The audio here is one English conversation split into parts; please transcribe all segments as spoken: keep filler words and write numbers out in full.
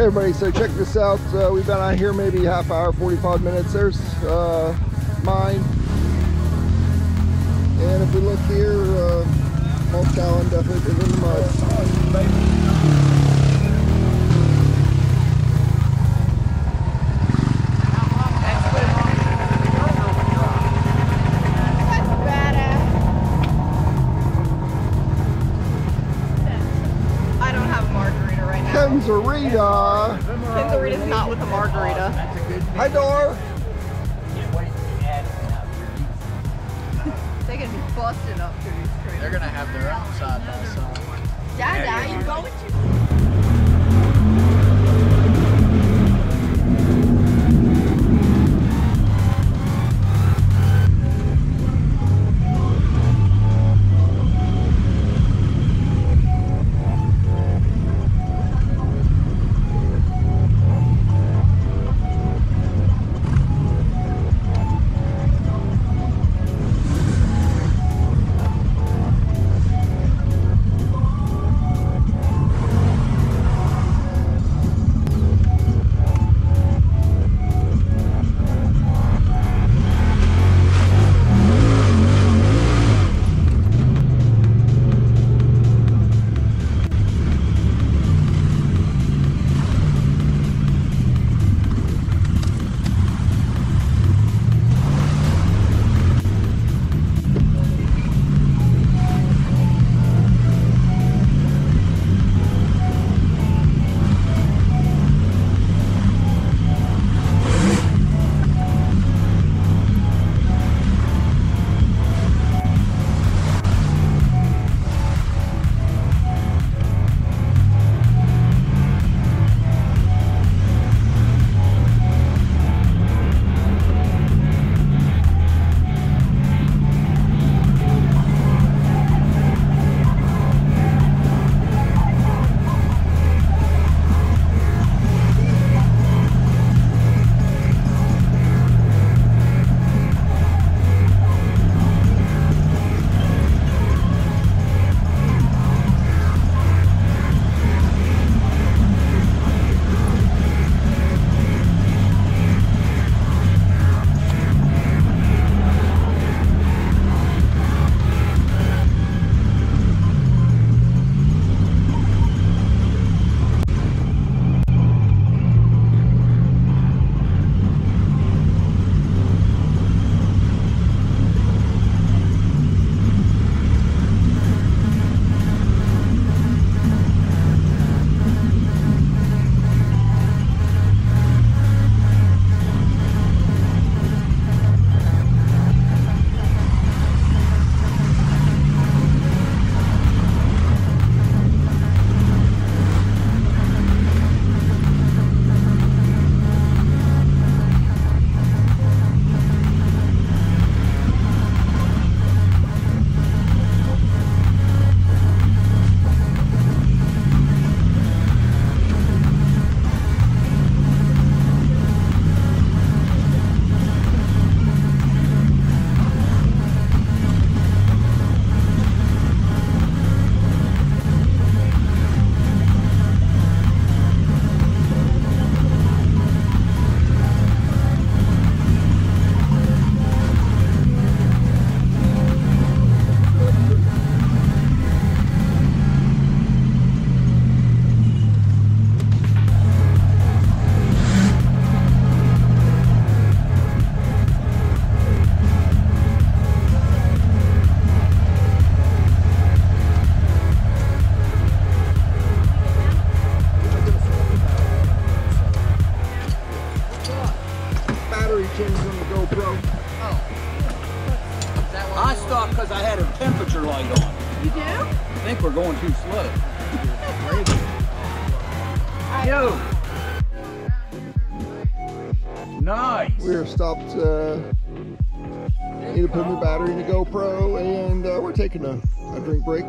everybody, so check this out. Uh, we've been out here maybe half hour, forty-five minutes. There's uh, mine. And if we look here, uh, most Talon definitely is in the mud. Kenzarita. Kenzarita's not with a margarita. Hi, Dor. They're gonna be busting up through these trails. They're gonna have their own side by side. Dada, you going to? because I had a temperature light on. You do? I think we're going too slow. Yo! Nice! We're stopped, uh, need to put a new battery in the GoPro, and uh, we're taking a, a drink break.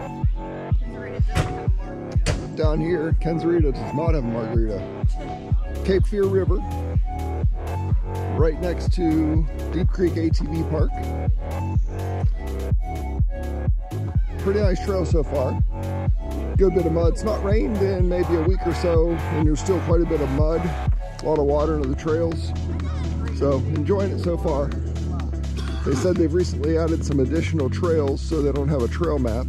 Down here, Kenzarita does not have a margarita. Cape Fear River, right next to Deep Creek A T V Park. Pretty nice trail so far. good bit of mud. It's not rained in maybe a week or so, and there's still quite a bit of mud, a lot of water into the trails. So enjoying it so far. They said they've recently added some additional trails so they don't have a trail map.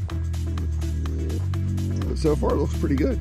But so far it looks pretty good.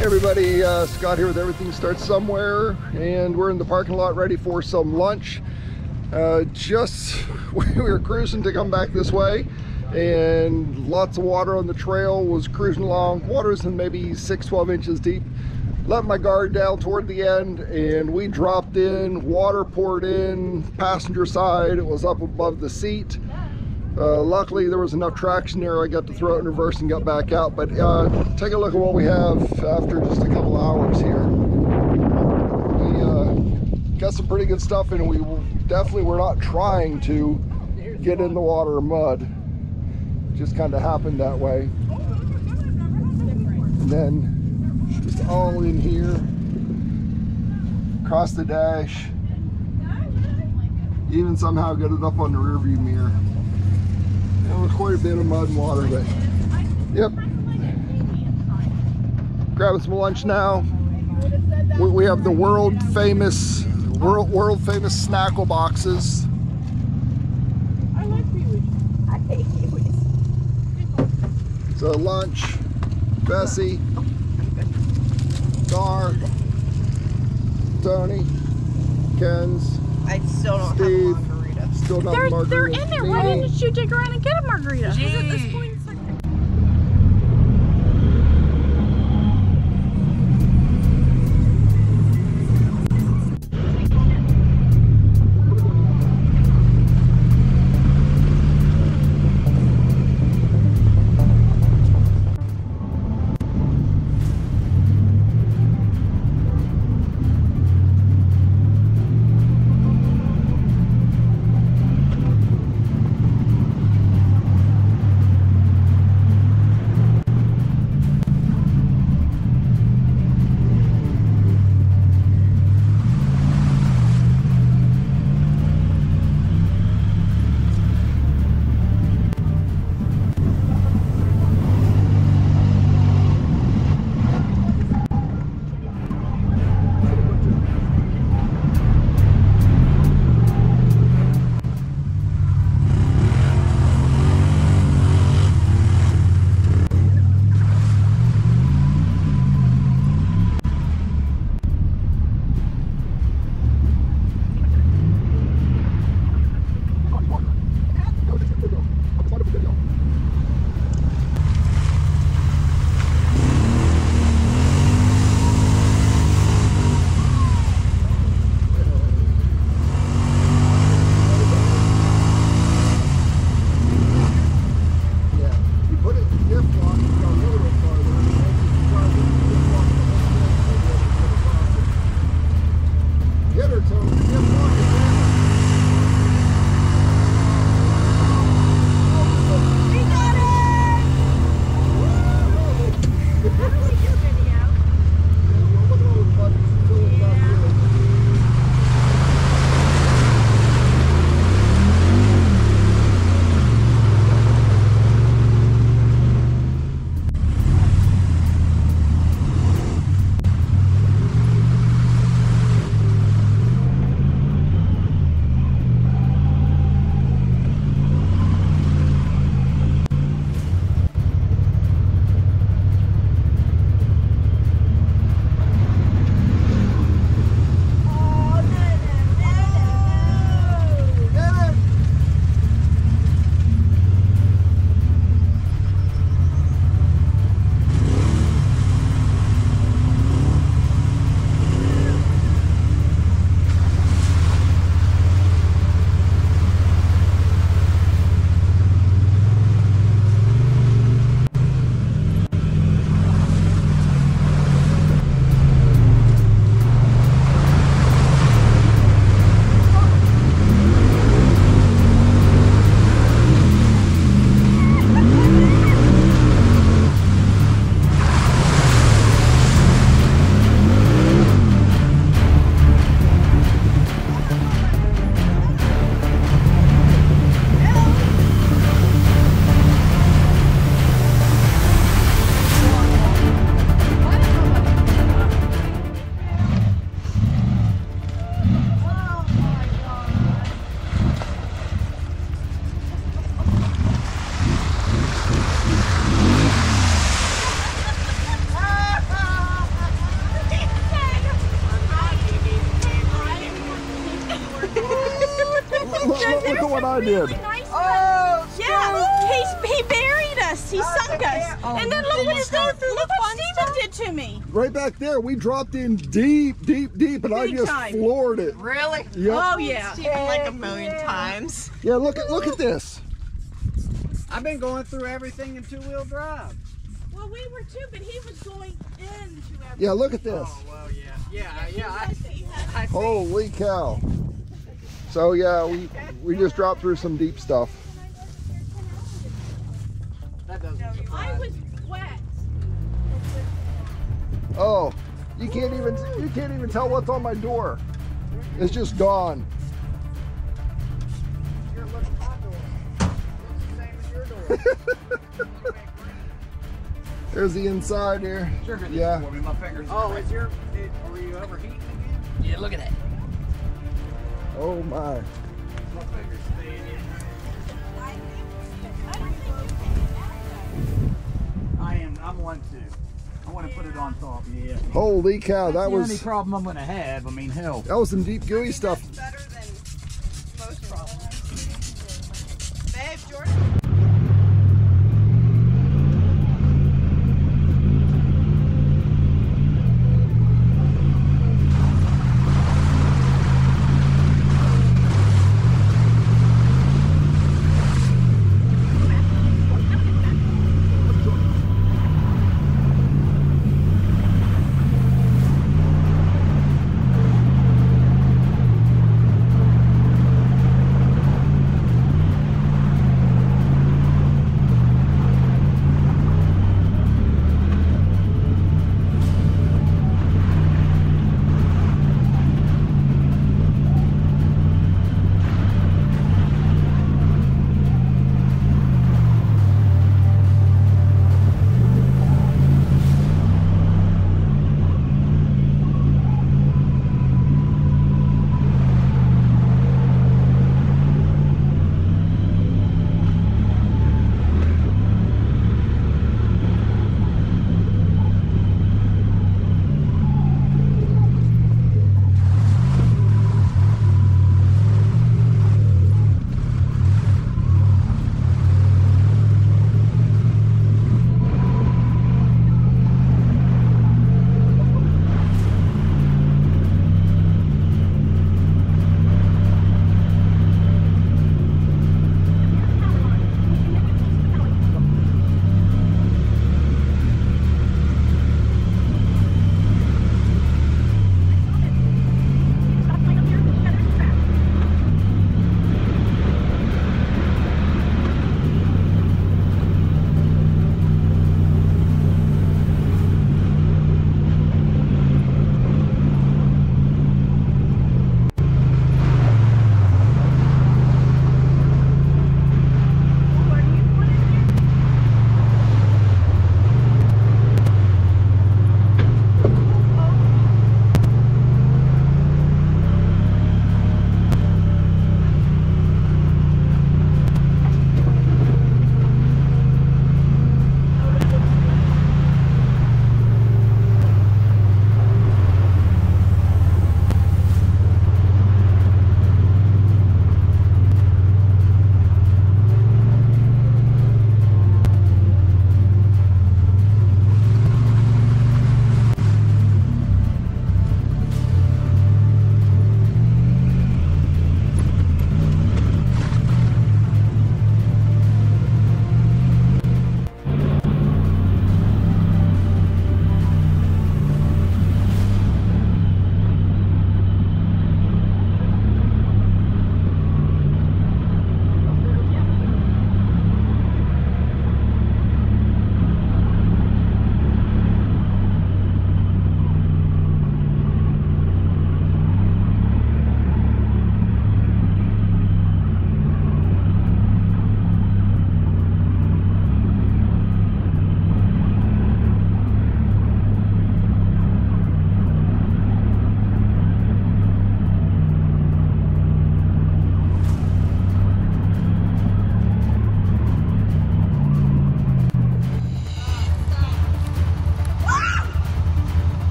Hey everybody, uh, Scott here with Everything Starts Somewhere, and we're in the parking lot ready for some lunch. Uh, just, we were cruising to come back this way, and lots of water on the trail. Was cruising along, water's in maybe six, twelve inches deep. Let my guard down toward the end, and we dropped in, water poured in, passenger side, it was up above the seat. Uh, luckily there was enough traction there I got to throw it in reverse and got back out, but uh, take a look at what we have after just a couple hours here. We uh, got some pretty good stuff in, and we definitely were not trying to get in the water or mud. It just kind of happened that way. And then just all in here, across the dash, even somehow get it up on the rear view mirror. There was quite a bit of mud and water, but yep. Grabbing some lunch now. We, we have the world famous, world world famous snackle boxes. I like kiwis. I hate kiwis. So lunch, Bessie, Dar, Tony, Ken's, I still don't Steve. have a margarita. Still not They're, margarita. they're in there. Why Me. didn't you dig around and get a margarita? 'Cause at this point, it's like... did. Nice Oh, yeah, he, he buried us. He sunk us. Oh, and then look what Steven, look what Steven did to me. Right back there, we dropped in deep, deep, deep, and I Big just time. floored it. really? Yep. Oh yeah. Steven like a million times. Yeah, look at look at this. I've been going through everything in two-wheel drive. Well, we were too, but he was going into everything. Yeah, look at this. Oh, well, yeah. Yeah, yeah. I, I see. Holy cow. So yeah, we we just dropped through some deep stuff. That doesn't I surprise was me. wet. Oh, you can't even you can't even tell what's on my door. It's just gone. You're looking at my door. Looks the same as your door. There's the inside here. Sugar this Yeah. for me. My fingers. Oh, is your? Is, are you overheating again? Yeah, look at that. Oh my. My fingers staying in. I am. I'm one too. I want to put it on top. Yeah. Holy cow, that That's the only was problem I'm gonna have. I mean, hell. that was some deep gooey stuff. Better than most problems. Babe, Jordan.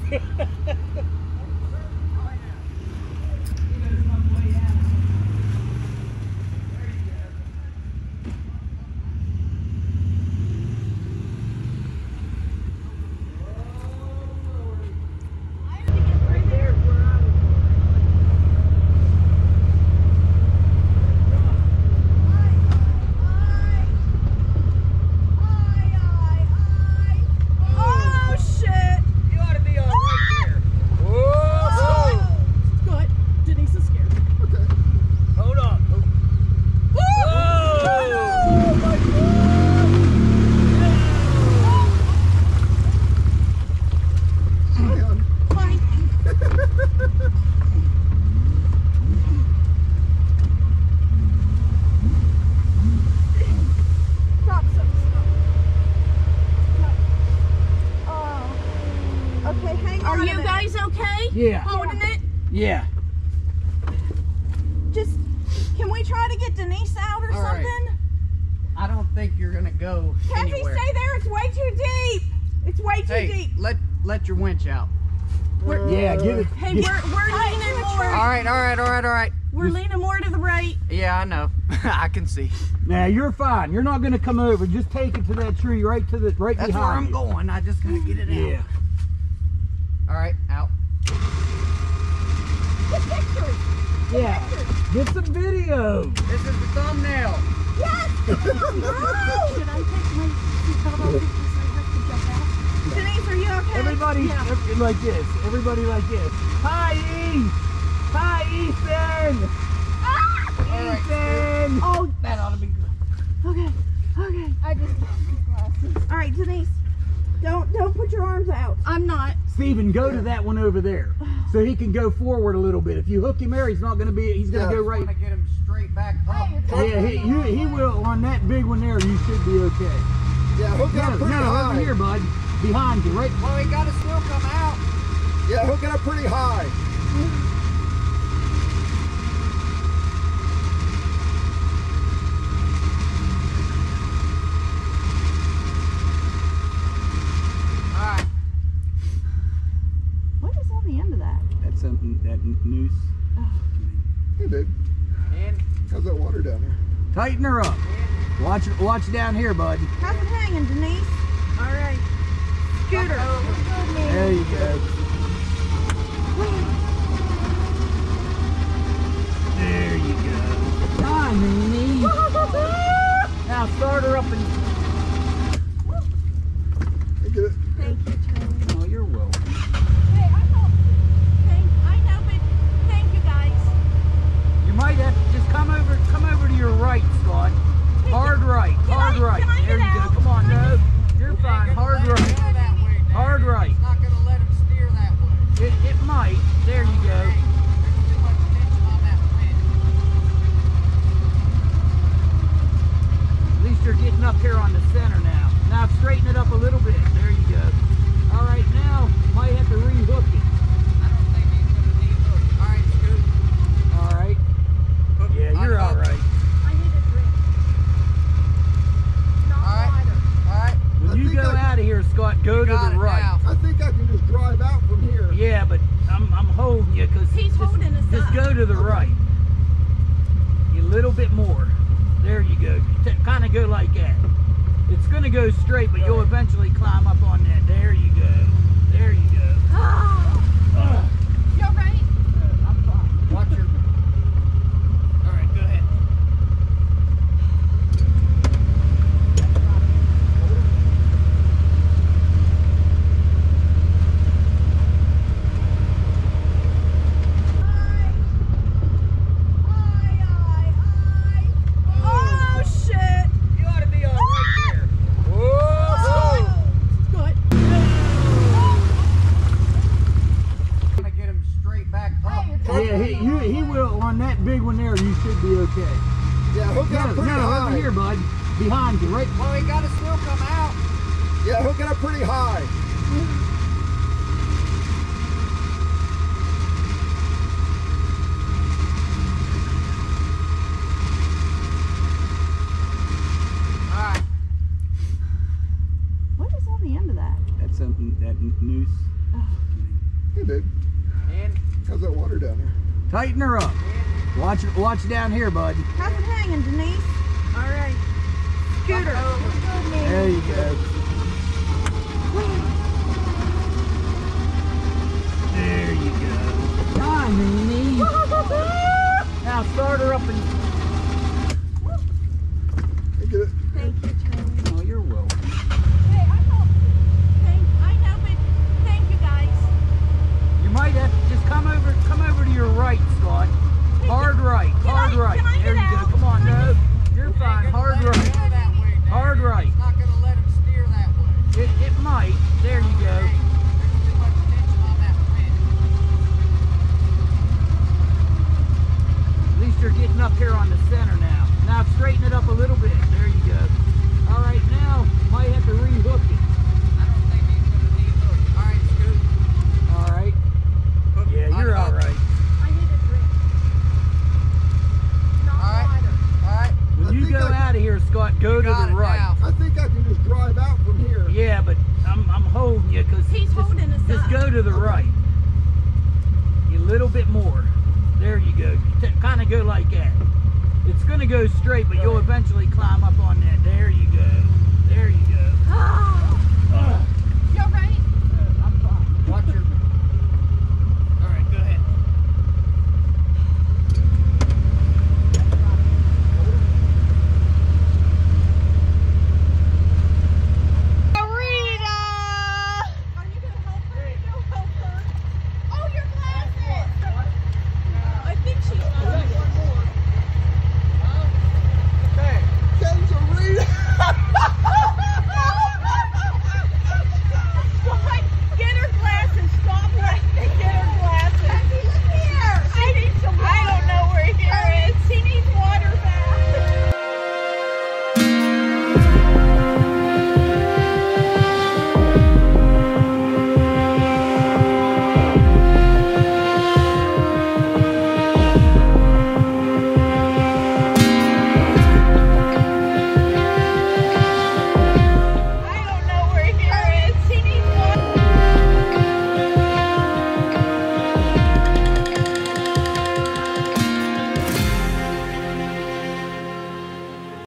Yeah. Holding it? Yeah. Just, can we try to get Denise out or All right. something? I don't think you're gonna go Kathy, anywhere. stay there. It's way too deep. It's way too Hey, deep. let let your winch out. Uh, Yeah, get it. Hey, get- we're, we're leaning more. All right, all right, all right, all right. We're leaning more to the right. Yeah, I know. I can see. Now you're fine. You're not gonna come over. Just take it to that tree right to the right That's where behind I'm you. going. I just gotta get it out. Yeah. All right, out. Get pictures. Yeah. Get some video. This is the thumbnail. Yes. Come on, girl. Should I take my seatbelt off because I have to jump out? Denise, are you okay? Everybody Yeah. ev- like this. Everybody like this. Hi, E. Hi, Ethan. Ah! All right. Ethan. Oh, That ought to be good. okay. Okay. I just All right, Denise. Don't don't put your arms out. I'm not. Steven, go to that one over there, so he can go forward a little bit. If you hook him there, he's not gonna be. He's gonna Yeah. go right. I'm gonna get him straight back up. Yeah, he you, he will on that big one there. You should be okay. Yeah, hook it No, up no, pretty high. over here, bud. Behind you, right? Well, he gotta still come out. Yeah, hook it up pretty high. All right. What is on the end of that? That's something that noose. Hey, babe. And How's that water down there? Tighten her up. Watch watch down here, bud. How's it hanging, Denise? All right. Scooter. There you go. There you go. Hi, Minnie. Now start her up and. Hey, get it. Thank you, Charlie. Oh, you're welcome. Hey, I know. Thank, I know, but thank you guys. You might have to just come over, come over to your right, Scott. Hard right, hard I- right. can I There get you out? go. Come on, Can I no. You're fine. Hard Let him right. go that way, Dad. Hard right. It's not gonna let him steer that way. It, it might. There you go. Hey, there's too much tension on that winch. At least you're getting up here on the center now. Now straighten it up a little bit. There you go. All right, now might have to re-hook it. I don't think he's gonna need hook. All right, Scoot. All right. Hook. Yeah, you're all Unhook. right. I need a drink. Not All right. water. All right. When I you think go I- out of here, Scott, go to Got the it right. now. I think I can just drive out from here. Yeah, but I'm, I'm holding you because He's holding us just up. go to the right. A little bit more. There you go. Kind of go like that. It's going to go straight, but you'll eventually climb up on that. There you go. There you go. Oh, Uh, you all right? I'm fine. Watch your. All right, go ahead. Oh, shit. You ought to be on right there. Oh, good. I'm gonna get him straight back up. Yeah, he, you, he will on that big one there. You should be okay. Yeah, hook it No, up pretty no, high. over here, bud. Behind you, right? Well, he gotta still come out. Yeah, hook it up pretty high. All right. What is on the end of that? That's something that noose. Hey, babe. And How's that water down there? Tighten her up. Watch it, watch down here, bud. How's it hanging, Denise? All right. Scooter. There you go. There you go. Hi, Minnie. Now start her up and. Hey, get it. Thank you, Charlie. Oh, you're welcome. Hey, I thought. Thank. I know, but thank you guys. You might have to just come over, come over to your right, Scott. Hard right, Can hard I- right. can I There get you go. out? Come on, no. You're fine. Hard Let him right. go that way, Dad. Hard right. It's not gonna let him steer that way. It, it might. There you go. There's too much tension on that wind. At least you're getting up here on the center now. Now straighten it up a little bit. There you go. All right, now might have to re-hook it. I don't think he's gonna need hook. All right, Scoot. All right. Hook. Yeah, you're all Unhook. right. I hit a drip. Not All right. water. All right. When I you think go I- out of here, Scott, go You to got the it right. now. I think I can just drive out from here. Yeah, but I'm, I'm holding you because He's just, holding us just up. go to the right. A little bit more. There you go. Kind of go like that. It's going to go straight, but you'll eventually climb up on that. There you